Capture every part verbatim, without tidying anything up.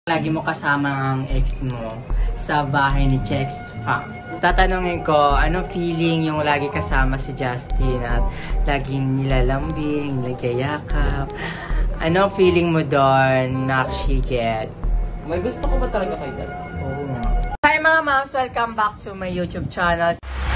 Lagi mo kasama ang ex mo sa bahay ni Jex Fam. Tatanungin ko, anong feeling yung lagi kasama si Justin at laging nilalambing, nagyayakap? Anong feeling mo doon, Nakshi Jet? May gusto ko ba talaga kay Justin? Oo nga. Hi mga moms! Welcome back to my YouTube channel.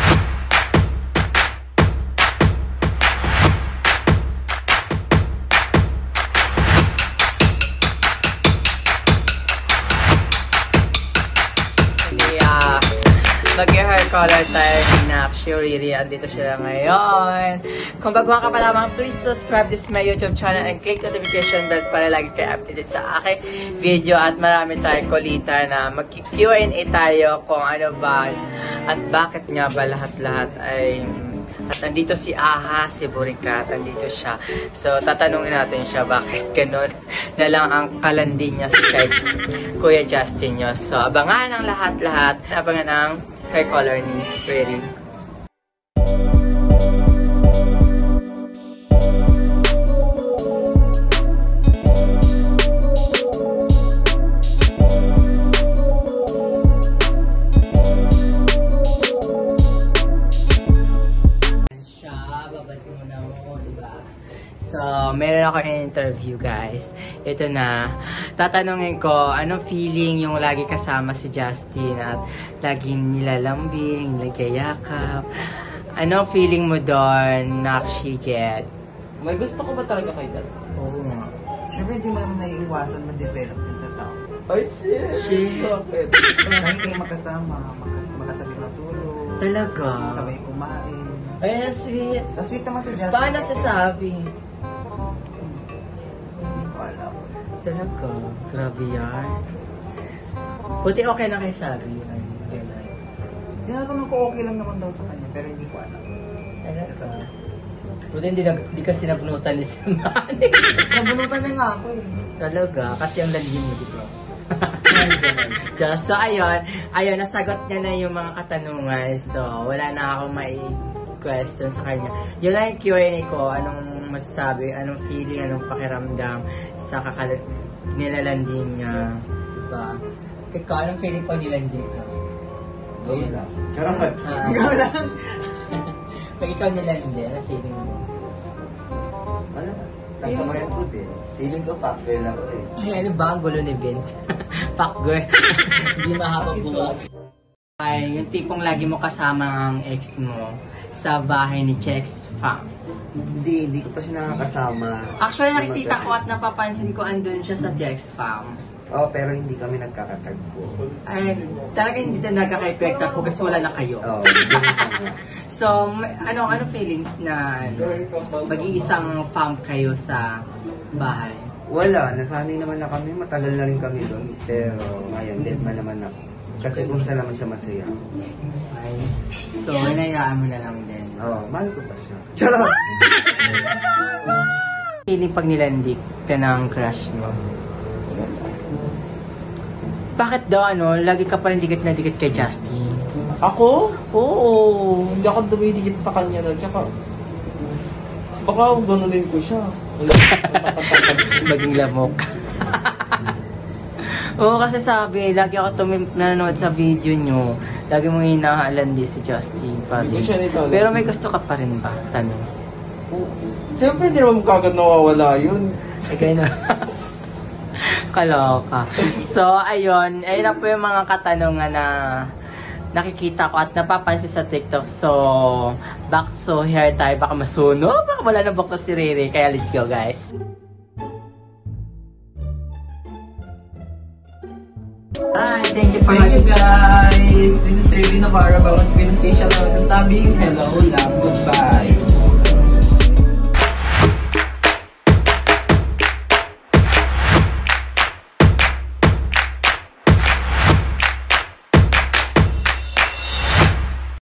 Mag-hair color tayo ni Nakshi Riri. Andito sila ngayon. Kung baguhan ka pa lamang, please subscribe this my YouTube channel and click notification bell para lagi kayo updated sa aking video. At marami tayong kulita na mag-Q and A tayo kung ano ba at bakit nga ba lahat-lahat ay... At nandito si Aha, si Burikat, nandito siya. So, tatanungin natin siya bakit ganun na lang ang kalandi niya kay Kuya Justin niyo. So, abangan ang lahat-lahat. Abangan ang hair color ni Riri. So, meron ako in interview guys. Ito na. Tatanungin ko, anong feeling yung lagi kasama si Justin at laging nilalambing, nagyayakap? Anong feeling mo doon, Nakshi Jet? May gusto ko ba talaga kay Justin? Oo nga. Siyempre hindi mo naman naiiwasan ma-develop din sa tao. Ay, shit! Shit! Bakit? Kahit kayo magkasama, magkas magkatabi matulog, Talaga? sabay kumain. Ay, sweet. Ang sweet naman si Justin. Paano sasabi? Hindi ko alam. Talaga? Grabe yan. Buti okay lang kayo sabi. Ay, ganun. Tinatanong ko okay lang naman daw sa kanya, pero hindi ko alam. Talaga? Buti hindi, hindi kasi nabunutan ni Simani. Nabunutan niya nga ako eh. Talaga? Kasi ang lalihim mo, di ba? so, so, ayun. Ayun, nasagot niya na yung mga katanungan. So, wala na akong may question sa kanya. Yun lang yung Q and A ko. Anong masasabi? Anong feeling? Anong pakiramdam sa kakal nilalanding niya? Diba? Ikaw, anong feeling ko nilanding ka? Wala. Charot. Ah. Ikaw lang. Pag ikaw nilanding, anong feeling mo? Wala. Sasamayan ko din. Feeling ko fuckgirl ako eh. Ay, ano ba ang gulo ni Vince? Fuckgirl. Hindi mahapag buwag. Ay, yung tipong lagi mo kasama ang ex mo sa bahay ni Jex Fam. Hindi, hindi ko pa siya nakakasama. Actually, nakikita ko at napapansin ko andun siya sa Jex Fam. Oo, oh, pero hindi kami nagkakatagpo. Ay, talaga hindi na nagkaka-effect ako kasi wala na kayo. Oo, hindi na. So, ano ano feelings na ano, mag-iisang fam kayo sa bahay? Wala, nasanay naman na kami. Matagal na rin kami doon. Pero ngayon, dead man naman ako. Kasi kung saan naman siya masaya. Ay, so, hinayaan mo na lang din. Oo, oh, mahal ko pa siya. Charot! Feeling pag nilandik ka ng crush mo? Bakit daw ano, lagi ka pa rin dikit na dikit kay Justin? Ako? Oo. Hindi ako dumidikit sa kanya na. Tsaka, baka ganunin ko siya. Maging lamok. Oo, kasi sabi, lagi ako tumim nanonood sa video nyo. Lagi mo hinahalan din si Justin pa rin. Pero may gusto ka pa rin ba? Tanong. Siyempre, hindi naman kagad nawawala yun. Ay, kayo na. Kaloka. So, ayun. Ayun na po yung mga katanungan na nakikita ko at napapansin sa TikTok. So, back so here tayo. Baka masuno. Baka wala na bako si Riri. Kaya let's go, guys. Hi, thank you for watching, guys. This is Riri Navarro. Bawas Pinong Facial. Sabing hello lang. Goodbye.